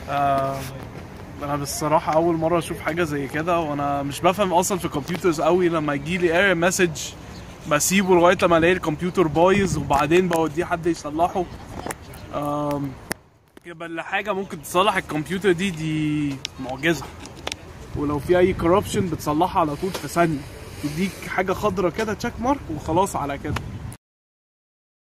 آه، انا بالصراحه اول مره اشوف حاجه زي كده، وانا مش بفهم اصلا في الكمبيوترز قوي. لما يجي لي ايرور مسج بسيبه لغايه لما الاقي الكمبيوتر بايظ، وبعدين بوديه حد يصلحه. يبقى حاجه ممكن تصلح الكمبيوتر دي معجزه. ولو في اي كوربشن بتصلحها على طول في ثانيه، تديك حاجه خضرا كده تشيك مارك وخلاص على كده.